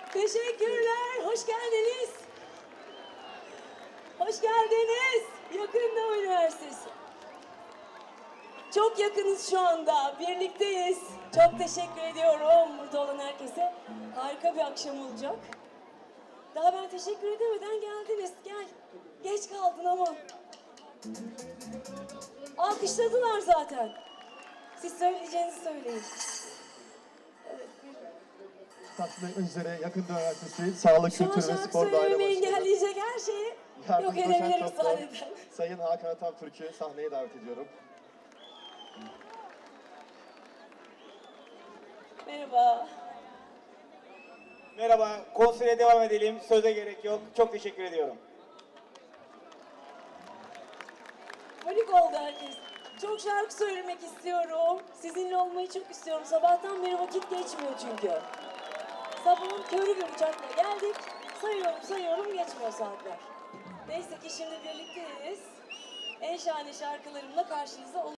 Teşekkürler. Hoş geldiniz. Hoş geldiniz. Yakında Üniversitesi. Çok yakınız şu anda. Birlikteyiz. Çok teşekkür ediyorum burada olan herkese. Harika bir akşam olacak. Daha ben teşekkür edemeden geldiniz. Gel. Geç kaldın ama. Alkışladılar zaten. Siz söyleyeceğinizi söyleyin. Tatlı üzere Yakında Üniversitesi Sağlık, Şu an Kültür ve şarkı Spor Daire söylememi Başkanı engelleyecek her şeyi yok Yardımcı Doçent edebilirim Doktor zaten. Sayın Hakan Atamtürk'ü sahneye davet ediyorum. Merhaba. Merhaba, konsere devam edelim. Söze gerek yok. Çok teşekkür ediyorum. Panik oldu herkes. Çok şarkı söylemek istiyorum. Sizinle olmayı çok istiyorum. Sabahtan beri vakit geçmiyor çünkü. Sabahın körü bir uçakla geldik. Sayıyorum geçmiyor saatler. Neyse ki şimdi birlikteyiz. En şahane şarkılarımla karşınızda olacağım.